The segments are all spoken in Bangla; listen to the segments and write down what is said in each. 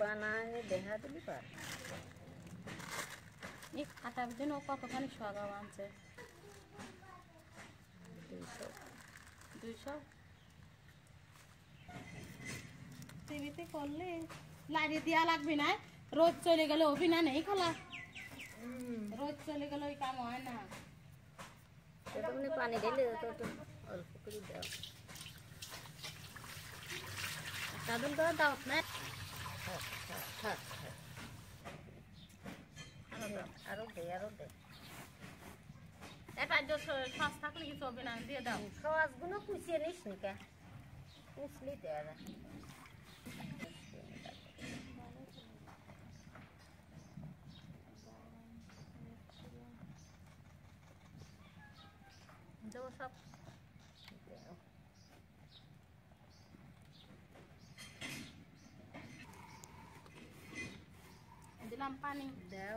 বানায় দেখা দিলি পার এই খাটার জন্য কতখানি সগাও আনছে 200 টিভিতে করলে লাইনে দেওয়া লাগবে না রোজ চলে গেলে অভিনয় নেই খালা রোজ চলে গেলে ওই কাম হয় না তুমি পানি ঢেলে তো অল্প করে দাও সাদুল তো দাও না আরো দে এটা সস থাকলে কিছু হবে না দিয়ে দাও সসগুলো কুচিয়ে নিস নিকা কুচলি দেওয়া সব দিলাম পানি দাও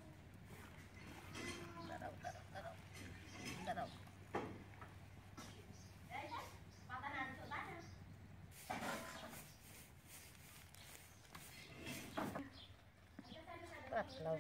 দাঁড়াও পাতলাও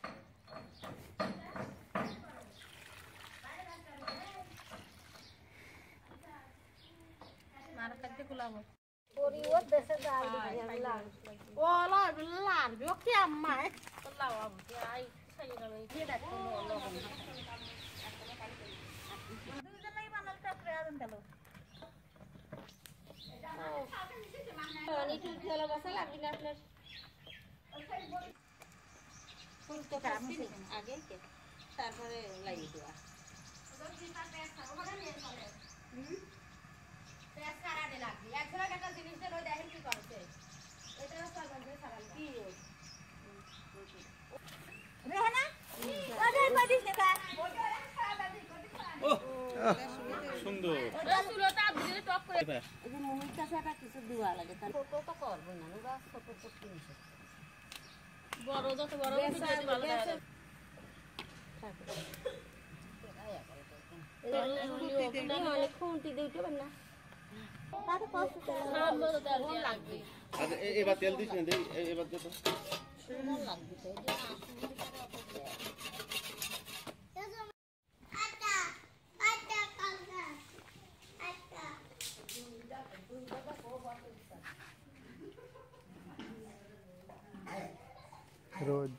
মার কাটতে গুলাবো পরিও দেশে যাই ও লাগবে ওকে আম্মাই লাও আবু আই সাই গেল কি দেখো লবণ দুজনেই বানাল টাকরে আদন দিলো পানি টুল ফেলা বসা লাগবে না আপনার ফুল তো কাটছি আগে কে তারপরে লাগিয়ে দেওয়া সুন্দর কিছু দেওয়া লাগে ছোট তো করবো না ছোট করতে বড় যত বড় অনেক খুঁটি দিতে পার না লাগবে আচ্ছা এবার তেল দিস না দেই এবার দে তো रोज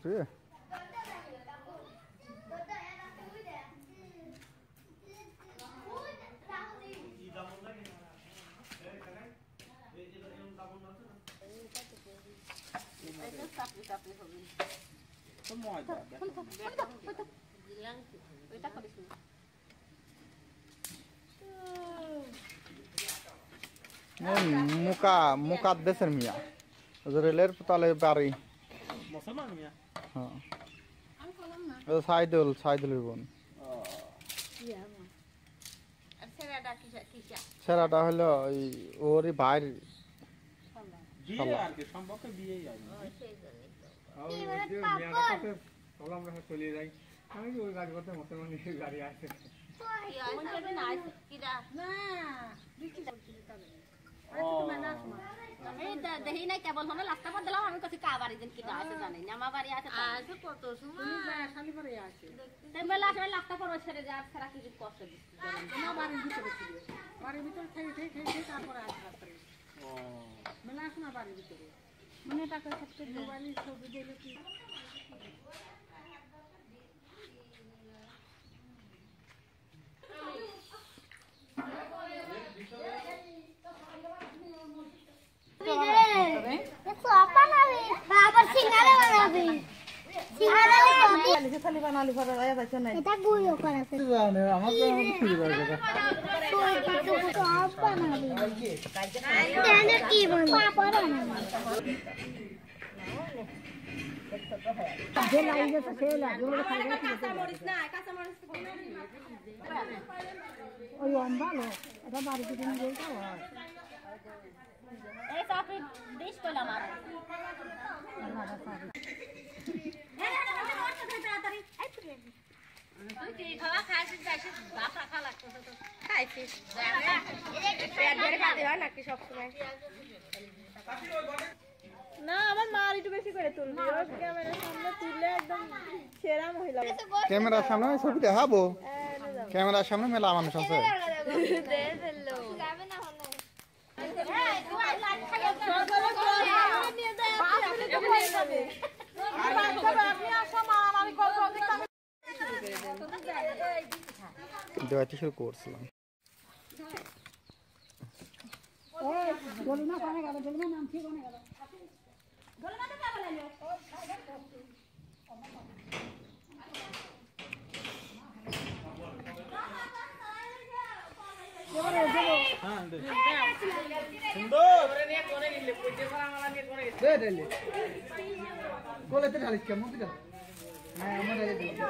मुका मुका देशर मिया रेलेर ताले बारी মুসলমান মিয়া हाँ আমি করলাম না সাইদুল বোন আর ছেলেটা কি ছেলেটা হলো ওই ওরই ভাইয়ের বিয়ে আর কি সম্পর্কে বিয়েই হয় চলে যাই আমি ওই গাড়ি করতে মুসলমান গাড়ি আছে দেখি নাই কেবল হলে রাস্তা পর দিলাম আমি কাছে কা বাড়ি দিন কিনা আছে জানি না আমার বাড়ি আছে কত সময় মেলা আসলে রাস্তা পর ছেড়ে যায় সারা কিছু কষ্ট দিচ্ছে বাড়ির ভিতরে থেকে তারপরে আসতে মেলা আসে না বাড়ির ভিতরে মানে টাকা সবচেয়ে মোবাইলের ছবি দিলে কি না আমার মা একটু বেশি করে তুলবি ও ক্যামেরার সামনে তুললে একদম সেরা মহিলা ক্যামেরার সামনে আমি ছবি দেখাবো ক্যামেরার সামনে মেলা মানুষ আছে দে ফেললো যাবে না দেওয়াতে শুরু করছিলাম কোলেতে ঢালিস কেমন হ্যাঁ আমাদের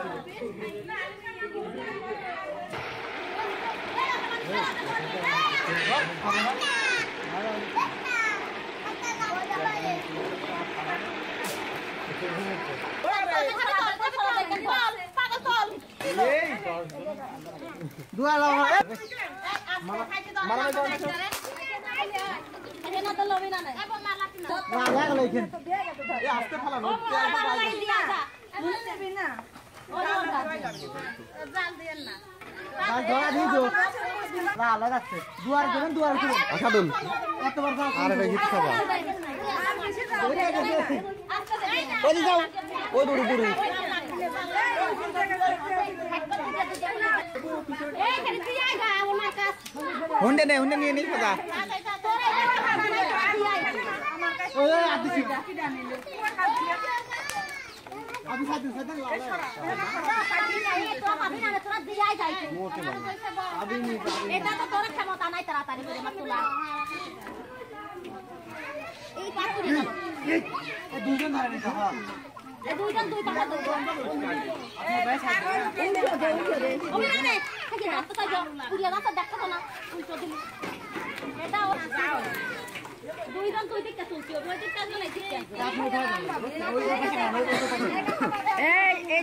हुंडे नहीं नहीं पता अभी साथ अभी नहीं এটা তো তোর ক্ষমতা নাই তাড়াতাড়ি করে মত তোলা এই পাকুড়ি ये दूसरा ना नहीं था এই দুইজন দুই পাকা দুই ওরে নে থাকি না তো তাই পুরিয়া না তো দেখো না উল্টো দিলি এটা দুইজন দুই দিকটা চলছি ওই দিকটা নাই দিকটা এই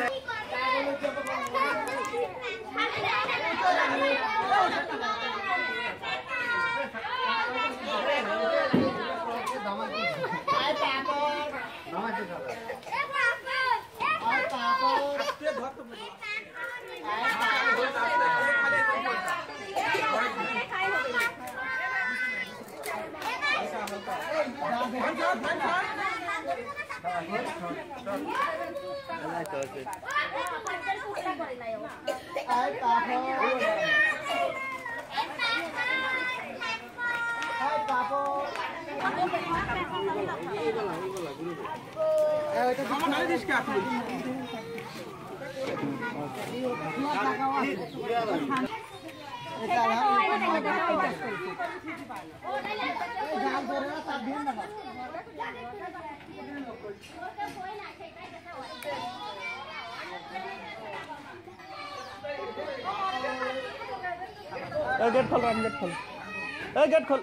गेट खोल गेट खोल गेट खोल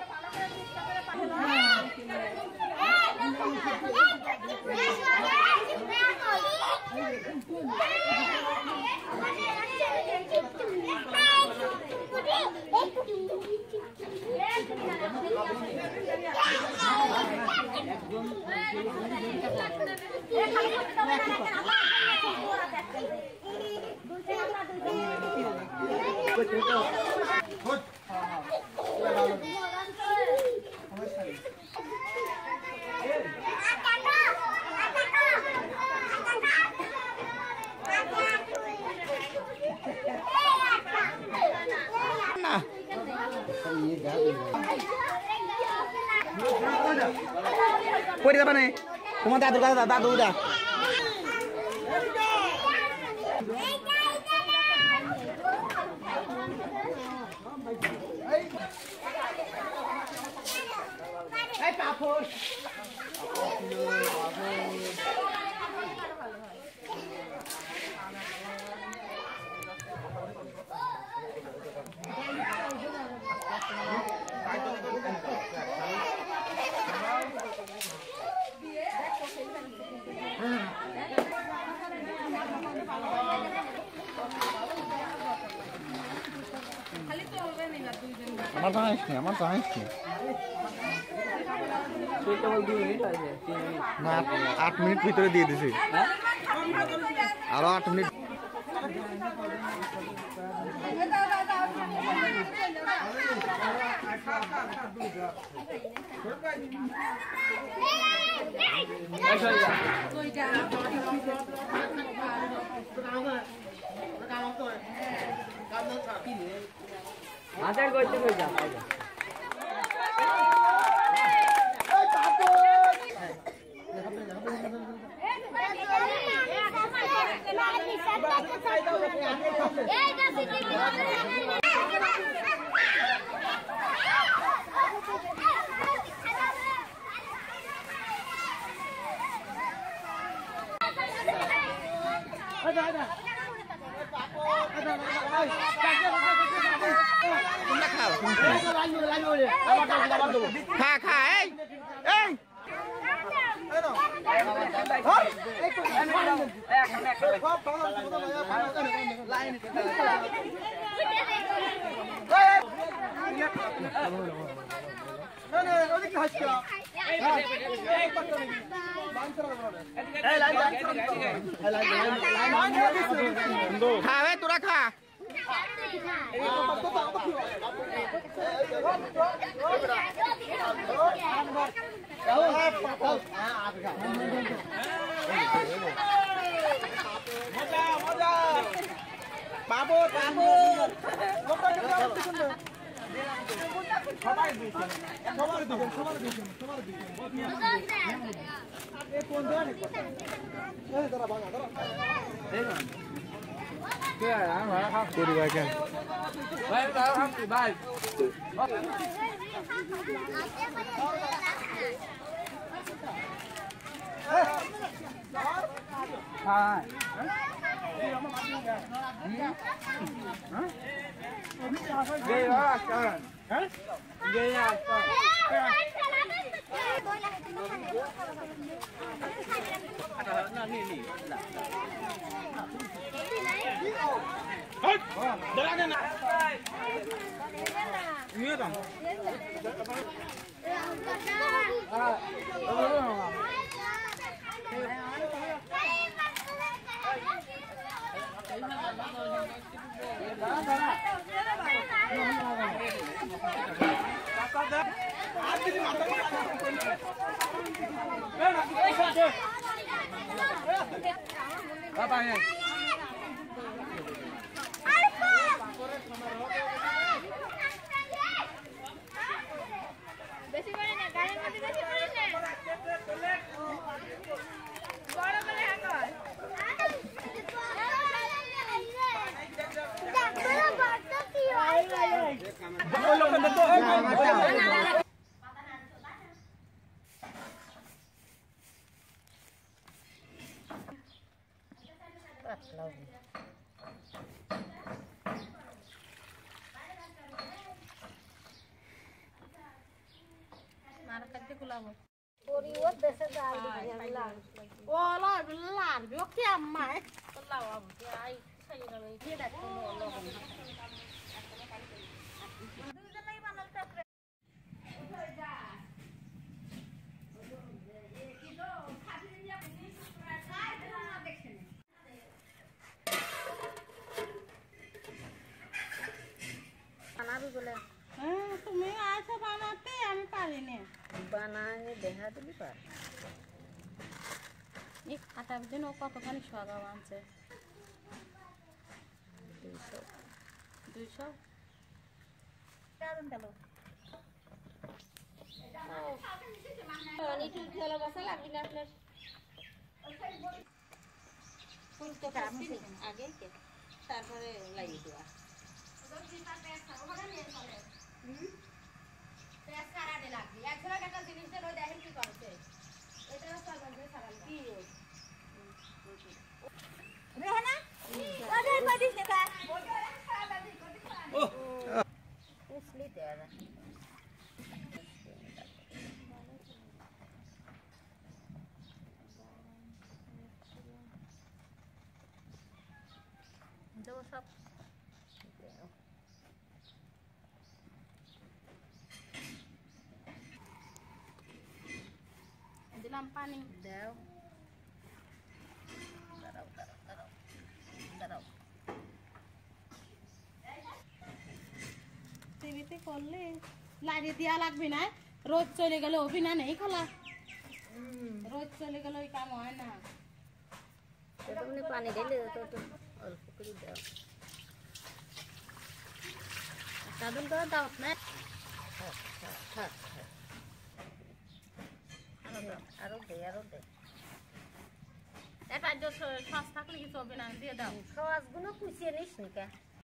Pwede apa nih? Kumantan daду udah. Hey, Papus. আমার তো হাসনি তুই কেবল 2 মিনিট আছে 3 মিনিট না 8 মিনিট ভিতরে দিয়ে দিছি হ্যাঁ আরো 8 মিনিট আচার করতে কই যা খা খা এই এই খা রে তোরা খা বাবু বাবু বেশি করে না গাড়ির মধ্যে বেশি করে না বড় বলে হাঙ্গর তুমি আছো বানাতে আমি পারিনি বানায় দেখা দিবি পার এই আটার দিন ও কতখানি সগাও আনছে 200 কেমন গেল একটু তেল বসা লাগবে না আপনার ফুল তো কাটছি আগে কে তারপরে লাগিয়ে দেওয়া সব দিলাম পানি দাও টিভিতে করলে লাইনে দেওয়া লাগবে না রোজ চলে গেলে অভিনা নেই খোলা রোজ চলে গেলে ওই কাম হয় না তুমি পানি ঢেলে তো অল্প করে দাও সাধন তো দাও না আরো দে এটা সস থাকলে কিছু হবে না দিয়ে দাও সসগুলো কুচিয়ে নিস নি কে